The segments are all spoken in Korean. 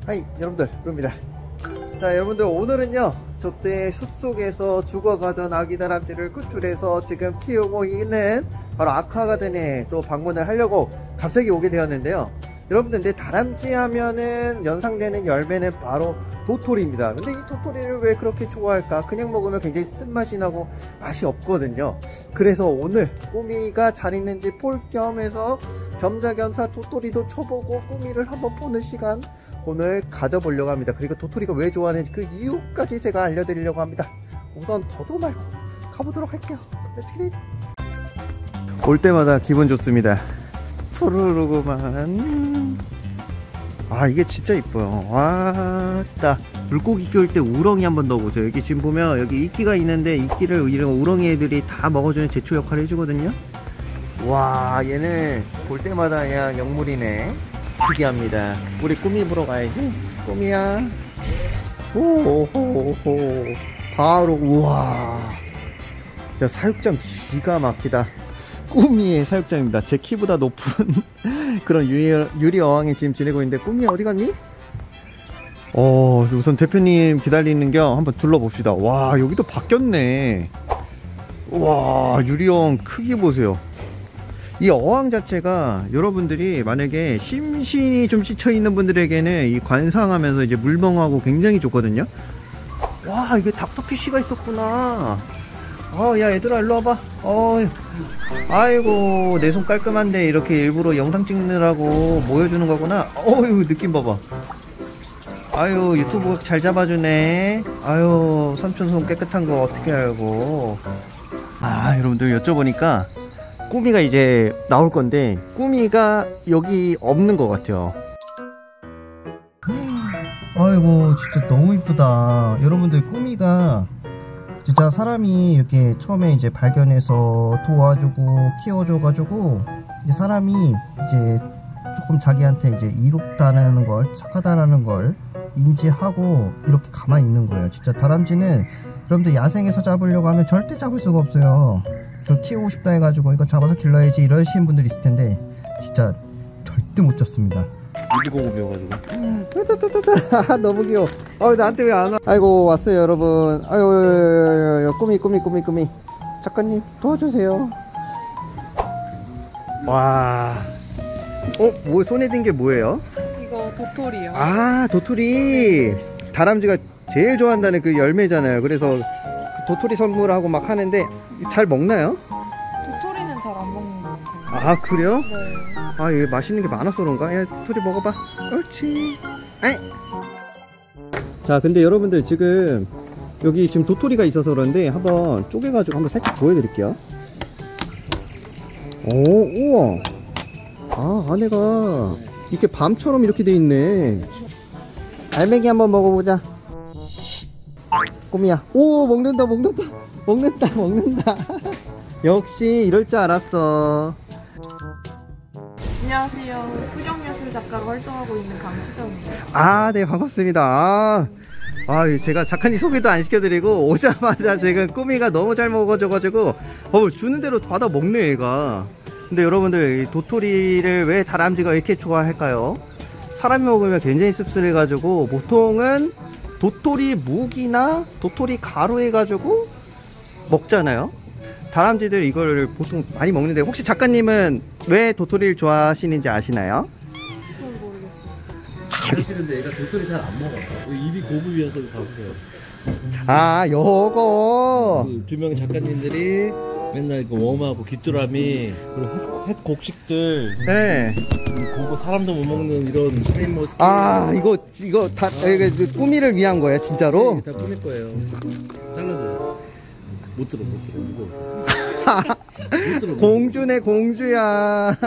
하이 여러분들, 루입니다. 자, 여러분들, 오늘은요 저때 숲속에서 죽어가던 아기 다람쥐를 구출해서 지금 키우고 있는 바로 아쿠아가든에 또 방문을 하려고 갑자기 오게 되었는데요. 여러분들, 근데 다람쥐 하면은 연상되는 열매는 바로 도토리입니다. 근데 이 도토리를 왜 그렇게 좋아할까? 그냥 먹으면 굉장히 쓴맛이 나고 맛이 없거든요. 그래서 오늘 꾸미가 잘 있는지 볼 겸해서 겸사겸사 도토리도 쳐보고 꾸미를 한번 보는 시간 오늘 가져보려고 합니다. 그리고 도토리가 왜 좋아하는지 그 이유까지 제가 알려드리려고 합니다. 우선 더도 말고 가보도록 할게요. 렛츠기릿! 올 때마다 기분 좋습니다. 푸르르구만. 아, 이게 진짜 이뻐요. 와따, 물고기 키울 때 우렁이 한번 넣어보세요. 여기 지금 보면 여기 이끼가 있는데 이끼를 이런 우렁이 애들이 다 먹어주는 제초 역할을 해주거든요. 와, 얘는 볼 때마다 그냥 영물이네. 특이합니다. 우리 꾸미 보러 가야지. 꾸미야. 오호호. 바로, 우와. 야, 사육장 기가 막히다. 꾸미의 사육장입니다. 제 키보다 높은 그런 유리 어항에 지금 지내고 있는데, 꾸미 어디 갔니? 우선 대표님 기다리는 겸 한번 둘러봅시다. 와, 여기도 바뀌었네. 와, 유리 어항 크기 보세요. 이 어항 자체가 여러분들이 만약에 심신이 좀 씻혀있는 분들에게는 이 관상하면서 이제 물멍하고 굉장히 좋거든요. 와, 이게 닥터피쉬가 있었구나. 야, 얘들아 일로 와봐. 아이고, 내 손 깔끔한데 이렇게 일부러 영상 찍느라고 모여주는 거구나. 어휴, 느낌 봐봐. 아유, 유튜브 잘 잡아주네. 아유, 삼촌 손 깨끗한 거 어떻게 알고. 아, 여러분들 여쭤보니까 꾸미가 이제 나올 건데 꾸미가 여기 없는 것 같아요. 아이고, 진짜 너무 이쁘다. 여러분들, 꾸미가 진짜 사람이 이렇게 처음에 이제 발견해서 도와주고 키워줘가지고 이제 사람이 이제 조금 자기한테 이제 이롭다는 걸, 착하다라는 걸 인지하고 이렇게 가만히 있는 거예요. 진짜 다람쥐는 여러분들 야생에서 잡으려고 하면 절대 잡을 수가 없어요. 키우고 싶다 해가지고 이거 잡아서 길러야지 이러시는 분들이 있을 텐데 진짜 절대 못 잡습니다. 미리고급이어가지고 너무 귀여워. 나한테 왜 안 와? 아이고, 왔어요 여러분. 아유, 꾸미 작가님 도와주세요. 와, 뭐 손에 든 게 뭐예요? 이거 도토리요. 아, 도토리. 다람쥐가 제일 좋아한다는 그 열매잖아요. 그래서 그 도토리 선물하고 막 하는데 잘 먹나요? 도토리는 잘 안 먹는 것 같아요. 아, 그래요? 네. 아, 이게 맛있는 게 많아서 그런가? 야, 도토리 먹어봐. 옳지. 아이. 자, 근데 여러분들, 지금 여기 지금 도토리가 있어서 그런데 한번 쪼개가지고 한번 살짝 보여드릴게요. 우와. 아, 안에가 이렇게 밤처럼 이렇게 돼 있네. 알맹이 한번 먹어보자. 꼬미야. 오, 먹는다. 역시 이럴 줄 알았어. 안녕하세요. 수경예술 작가로 활동하고 있는 강수정입니다. 아, 네, 반갑습니다. 제가 작가님 소개도 안 시켜드리고 오자마자 지금 꾸미가 너무 잘 먹어줘가지고 주는 대로 받아 먹네, 얘가. 근데 여러분들, 이 도토리를 왜 다람쥐가 이렇게 좋아할까요? 사람이 먹으면 굉장히 씁쓸해가지고 보통은 도토리 묵이나 도토리 가루 해가지고 먹잖아요. 다람쥐들 이걸 보통 많이 먹는데 혹시 작가님은 왜 도토리를 좋아하시는지 아시나요? 전 모르겠어요. 사실은데 얘가 도토리 잘 안 먹어요. 입이 고급이어서 가보세요. 아, 요거 그 두 명의 작가님들이 맨날 그 웜하고 귀뚜라미 그리고 햇 곡식들, 네. 고급 사람도 못 먹는 이런 샤인머스켓. 아, 이거 다 꾸미를 위한 거예요, 진짜로? 다 꾸밀 거예요. 잘라줘요. 못 들어 무거워. 못 들어. 공주네, 공주야.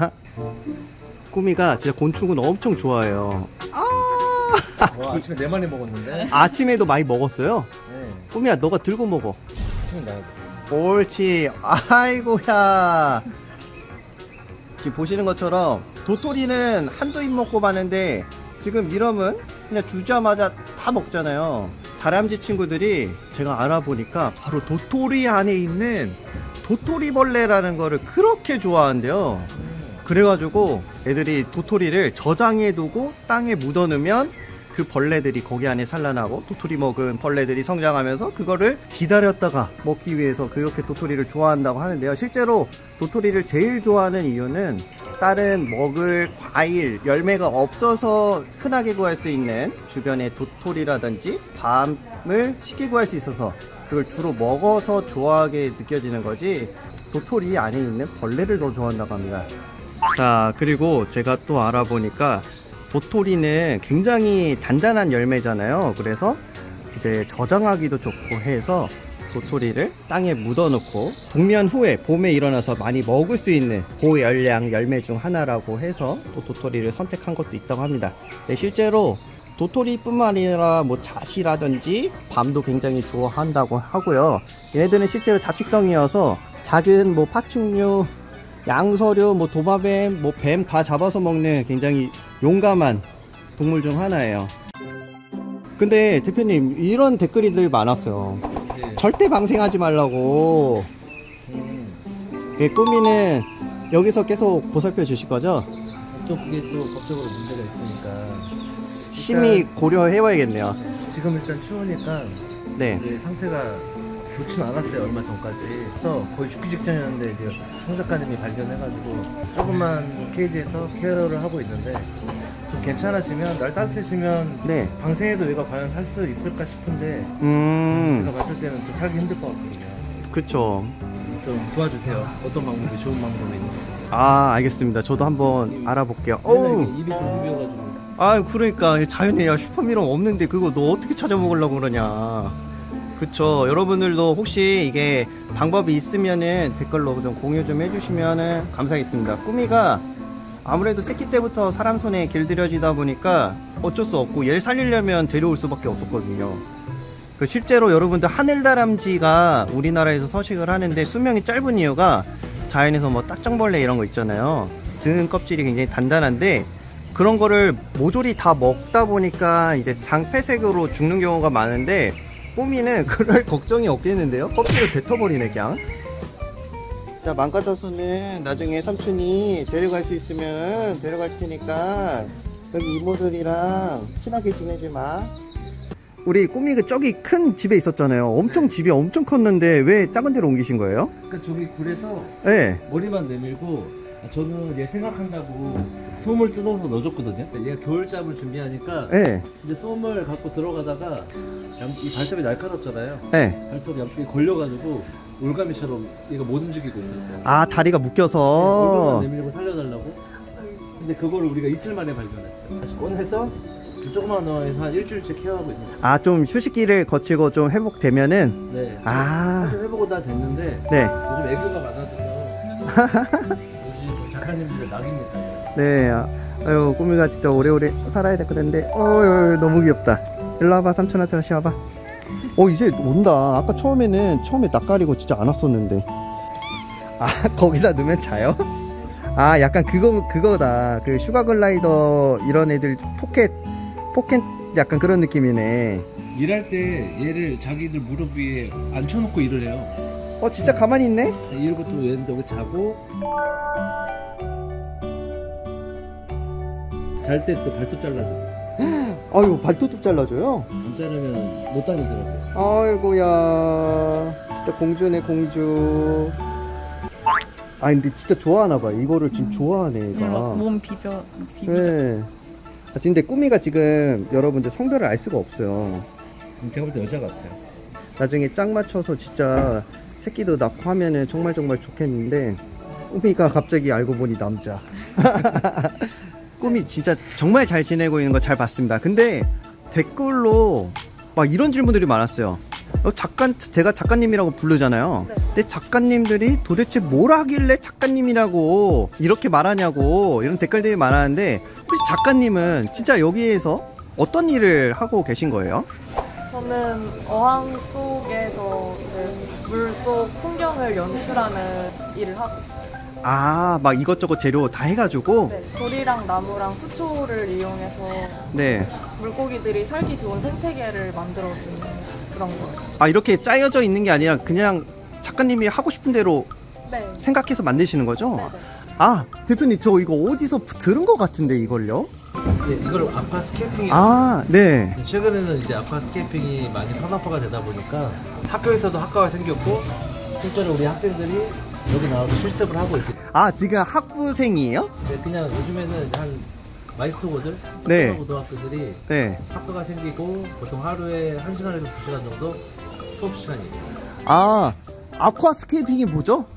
꾸미가 진짜 곤충은 엄청 좋아해요. 아침에 4마리 먹었는데? 아침에도 많이 먹었어요? 네. 꾸미야, 너가 들고 먹어. 나야 돼. 옳지. 아이고야. 지금 보시는 것처럼 도토리는 한두 입 먹고 마는데 지금 이러면 그냥 주자마자 다 먹잖아요. 다람쥐 친구들이 제가 알아보니까 바로 도토리 안에 있는 도토리벌레라는 거를 그렇게 좋아한대요. 그래가지고 애들이 도토리를 저장해 두고 땅에 묻어 넣으면 그 벌레들이 거기 안에 산란하고 도토리 먹은 벌레들이 성장하면서 그거를 기다렸다가 먹기 위해서 그렇게 도토리를 좋아한다고 하는데요. 실제로 도토리를 제일 좋아하는 이유는 다른 먹을 과일, 열매가 없어서 흔하게 구할 수 있는 주변에 도토리라든지 밤을 쉽게 구할 수 있어서 그걸 주로 먹어서 좋아하게 느껴지는 거지, 도토리 안에 있는 벌레를 더 좋아한다고 합니다. 자, 그리고 제가 또 알아보니까 도토리는 굉장히 단단한 열매잖아요. 그래서 이제 저장하기도 좋고 해서 도토리를 땅에 묻어놓고 동면 후에 봄에 일어나서 많이 먹을 수 있는 고열량 열매 중 하나라고 해서 또 도토리를 선택한 것도 있다고 합니다. 네, 실제로 도토리뿐만 아니라 뭐 잣이라든지 밤도 굉장히 좋아한다고 하고요. 얘네들은 실제로 잡식성이어서 작은 뭐 파충류, 양서류, 뭐 도마뱀, 뭐 뱀 다 잡아서 먹는 굉장히 용감한 동물 중 하나예요. 근데 대표님, 이런 댓글이 많았어요. 네. 절대 방생하지 말라고. 꾸미는 여기서 계속 보살펴 주실 거죠? 또 그게 또 법적으로 문제가 있으니까 심히 고려해 봐야겠네요. 지금 일단 추우니까 네. 이게 상태가 좋지는 않았어요. 얼마 전까지. 그래서 거의 죽기 직전이었는데 이제 송 작가님이 발견해가지고 조금만 케이지에서 케어를 하고 있는데, 좀 괜찮아지면, 날 따뜻해지면 네. 방생해도 얘가 과연 살 수 있을까 싶은데 제가 봤을 때는 좀 살기 힘들 것 같거든요. 그쵸. 좀 도와주세요. 어떤 방법이 좋은 방법이 있는지. 아, 알겠습니다. 저도 한번 알아볼게요. 맨날 어우. 이게 입이 좀 비어가지고. 아, 그러니까 자연에 야 슈퍼미럼 없는데 그거 너 어떻게 찾아 먹으려고 그러냐. 그쵸. 여러분들도 혹시 이게 방법이 있으면은 댓글로 좀 공유 좀 해주시면은 감사하겠습니다. 꾸미가 아무래도 새끼 때부터 사람 손에 길들여지다 보니까 어쩔 수 없고 얘를 살리려면 데려올 수밖에 없었거든요. 그 실제로 여러분들 하늘다람쥐가 우리나라에서 서식을 하는데 수명이 짧은 이유가 자연에서 뭐 딱정벌레 이런 거 있잖아요. 등 껍질이 굉장히 단단한데 그런 거를 모조리 다 먹다 보니까 이제 장폐색으로 죽는 경우가 많은데, 꾸미는 그럴 걱정이 없겠는데요? 껍질을 뱉어버리네 그냥. 자, 망가져서는 나중에 삼촌이 데려갈 수 있으면 데려갈 테니까 여기 이모들이랑 친하게 지내지 마. 우리 꾸미 그 저기 큰 집에 있었잖아요. 엄청 집이 엄청 컸는데 왜 작은 데로 옮기신 거예요? 그러니까 저기 굴에서 네. 머리만 내밀고, 저는 얘 생각한다고 솜을 뜯어서 넣어줬거든요. 얘가 겨울잠을 준비하니까 네. 이제 솜을 갖고 들어가다가 이 발톱이 날카롭잖아요. 네. 발톱이 양쪽에 걸려가지고 올가미처럼 얘가 못 움직이고 있었어요. 아, 다리가 묶여서. 얼굴만 내밀고 살려달라고. 근데 그거를 우리가 이틀 만에 발견했어요. 다시 꺼내서 조그만 노아에서 한 일주일째 케어하고 있는 거예요. 아, 좀 휴식기를 거치고 좀 회복되면은. 네. 아. 사실 회복은 다 됐는데 네. 요즘 애교가 많아져서 요즘 작가님들 낙입니다. 네. 아유, 꾸미가 진짜 오래오래 살아야 될 것 같은데. 너무 귀엽다. 일로 와봐, 삼촌한테 다시 와봐. 이제 온다. 아까 처음에 낯가리고 진짜 안 왔었는데. 아, 거기다 넣으면 자요? 아, 약간 그거다. 그 슈가 글라이더 이런 애들 포켓 약간 그런 느낌이네. 일할 때 얘를 자기들 무릎 위에 앉혀놓고 일을 해요. 진짜 가만히 있네? 이러고 또 얘는 여기 자고, 잘 때 또 발톱 잘라줘. 아유, 발톱도 잘라줘요? 안 자르면 못 다니더라고요. 아이고야, 진짜 공주네 공주. 아, 근데 진짜 좋아하나봐. 이거를 지금 좋아하네 얘가. 몸 비비죠. 네. 근데 꾸미가 지금 여러분들 성별을 알 수가 없어요. 제가 볼 때 여자 같아요. 나중에 짝 맞춰서 진짜 새끼도 낳고 하면은 정말 좋겠는데, 꾸미가 갑자기 알고 보니 남자. 꾸미 진짜 정말 잘 지내고 있는 거 잘 봤습니다. 근데 댓글로 막 이런 질문들이 많았어요. 제가 작가님이라고 부르잖아요. 네. 근데 작가님들이 도대체 뭘 하길래 작가님이라고 이렇게 말하냐고 이런 댓글들이 많았는데, 혹시 작가님은 진짜 여기에서 어떤 일을 하고 계신 거예요? 저는 어항 속에서 물속 풍경을 연출하는 일을 하고 있어요. 아, 막 이것저것 재료 다 해가지고. 네, 돌이랑 나무랑 수초를 이용해서 네. 물고기들이 살기 좋은 생태계를 만들어주는 그런 거예요. 아, 이렇게 짜여져 있는 게 아니라 그냥 작가님이 하고 싶은 대로 네. 생각해서 만드시는 거죠? 네네. 아, 대표님 저 이거 어디서 들은 것 같은데 이걸요? 예, 이걸 아쿠아스케이핑이 아, 네. 최근에는 이제 아쿠아스케이핑이 많이 산업화가 되다 보니까 학교에서도 학과가 생겼고 실제로 우리 학생들이 여기 나와서 실습을 하고 있어요. 아, 지금 학부생이에요? 네, 그냥 요즘에는 한 마이스터고들, 네. 고등학교들이 네. 학과가 생기고 보통 하루에 1시간에서 2시간 정도 수업 시간이 있어요. 아, 아쿠아스케이핑이 뭐죠?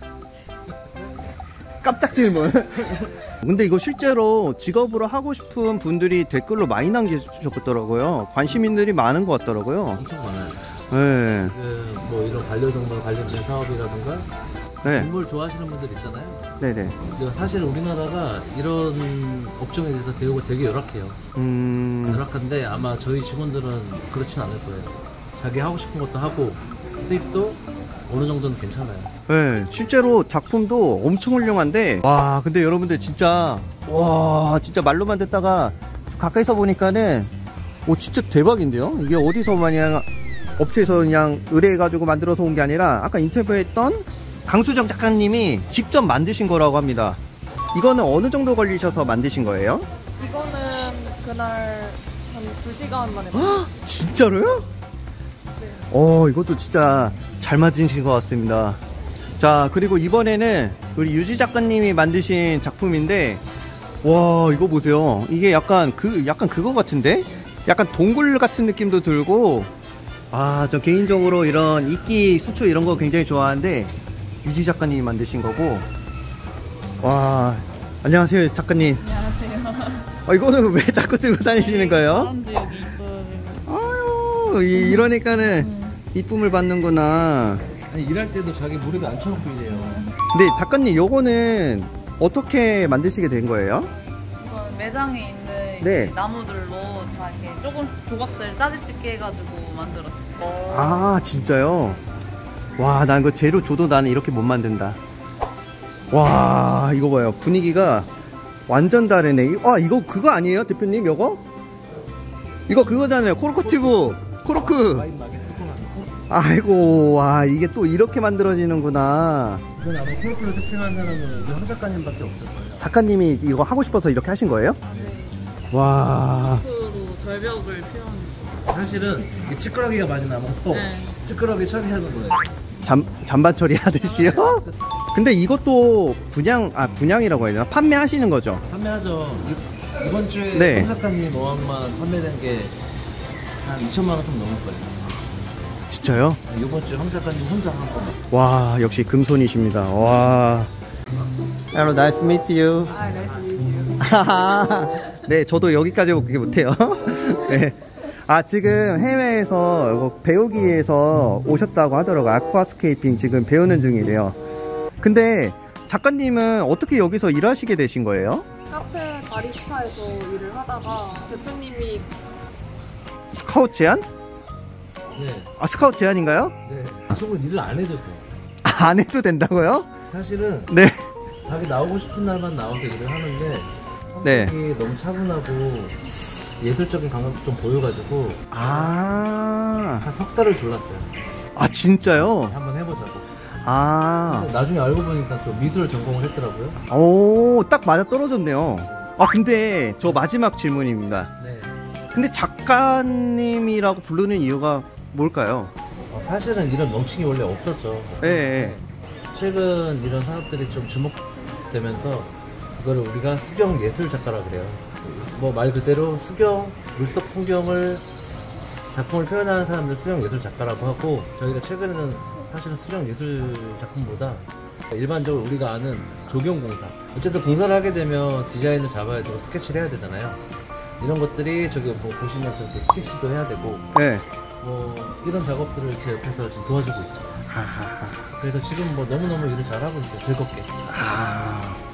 깜짝 질문. 근데 이거 실제로 직업으로 하고 싶은 분들이 댓글로 많이 남기셨더라고요. 관심인들이 많은 것 같더라고요. 엄청 많아요. 네. 뭐 이런 반려동물 관련된 사업이라든가 네. 동물 좋아하시는 분들 있잖아요. 네네. 근데 사실 우리나라가 이런 업종에 대해서 대우가 되게 열악해요. 열악한데 아마 저희 직원들은 그렇진 않을 거예요. 자기 하고 싶은 것도 하고 수입도 어느 정도는 괜찮아요. 네, 실제로 작품도 엄청 훌륭한데, 와, 근데 여러분들 진짜, 와, 진짜 말로만 듣다가 가까이서 보니까는, 오, 진짜 대박인데요? 이게 어디서 그냥 업체에서 그냥 의뢰해가지고 만들어서 온 게 아니라, 아까 인터뷰했던 강수정 작가님이 직접 만드신 거라고 합니다. 이거는 어느 정도 걸리셔서 만드신 거예요? 이거는 그날 한 2시간 만에 진짜로요? 네. 이것도 진짜 잘 만드신 것 같습니다. 자, 그리고 이번에는 우리 유지 작가님이 만드신 작품인데, 와, 이거 보세요. 이게 약간 그거 같은데? 약간 동굴 같은 느낌도 들고, 아, 저 개인적으로 이런 이끼 수초 이런 거 굉장히 좋아하는데, 유지 작가님이 만드신 거고, 와, 안녕하세요, 작가님. 안녕하세요. 이거는 왜 자꾸 들고 다니시는 거예요? 사람도 여기 있어요. 아유, 이러니까는 이쁨을 받는구나. 아니 일할 때도 자기 무릎에 앉혀놓고 일해요. 근데 작가님, 요거는 어떻게 만드시게 된 거예요? 이건 매장에 있는 네. 이제 나무들로 다 이렇게 조금 조각들 짜집찍게 해가지고 만들었어요. 아, 진짜요? 와, 난 그 재료 줘도 나는 이렇게 못 만든다. 와, 이거 봐요. 분위기가 완전 다르네. 이거 그거 아니에요, 대표님? 이거 그거잖아요. 코르코티브 코르크. 아이고, 와, 이게 또 이렇게 만들어지는구나. 이건 아마 코르크를 세팅한 사람은 우리 황 작가님밖에 없을 거예요. 작가님이 이거 하고 싶어서 이렇게 하신 거예요? 네. 와. 코르크로 절벽을 표현했어요. 사실은 이 찌끄러기가 많이 남아서 네. 찌끄러기 처리하는 거예요. 잔반 처리하듯이요? 근데 이것도 분양이라고 해야 되나? 판매하시는 거죠? 판매하죠. 이번 주에 네. 황 작가님 어항만 판매된 게 한 2천만 원 좀 넘을 거예요. 진짜요? 이번 주에 황 작가님 혼자 한 거. 와, 역시 금손이십니다. 와. Hello, nice to meet you. 아, 날씨. 네, 저도 여기까지 오게 못해요. 네. 아, 지금 해외에서 이거 배우기 위해서 오셨다고 하더라고요. 아쿠아스케이핑 지금 배우는 중이래요. 근데 작가님은 어떻게 여기서 일하시게 되신 거예요? 카페 바리스타에서 일을 하다가 대표님이 스카우트 제안? 네. 아, 스카우트 제안인가요? 네. 충분히 일을 안 해도 돼. 안 해도 된다고요? 사실은 네. 자기 나오고 싶은 날만 나와서 일을 하는데 네. 성격이 너무 차분하고 예술적인 감각도 좀 보여가지고 아, 한 석 달을 졸랐어요. 아, 진짜요? 한번 해보자고. 아, 근데 나중에 알고 보니까 또 미술 전공을 했더라고요. 오, 딱 맞아 떨어졌네요. 아, 근데 저 마지막 질문입니다. 네. 근데 작가님이라고 부르는 이유가 뭘까요? 사실은 이런 명칭이 원래 없었죠. 예. 최근 이런 사업들이 좀 주목되면서 이거를 우리가 수경 예술 작가라 그래요. 뭐 말 그대로 수경, 물속 풍경을 작품을 표현하는 사람들 수경 예술 작가라고 하고, 저희가 최근에는 사실은 수경 예술 작품보다 일반적으로 우리가 아는 조경공사, 어쨌든 공사를 하게 되면 디자인을 잡아야 되고 스케치를 해야 되잖아요. 이런 것들이 저기 뭐 보시면 저기 스케치도 해야 되고 네. 뭐 이런 작업들을 제 옆에서 지금 도와주고 있죠. 그래서 지금 뭐 너무너무 일을 잘하고 있어요. 즐겁게. 아,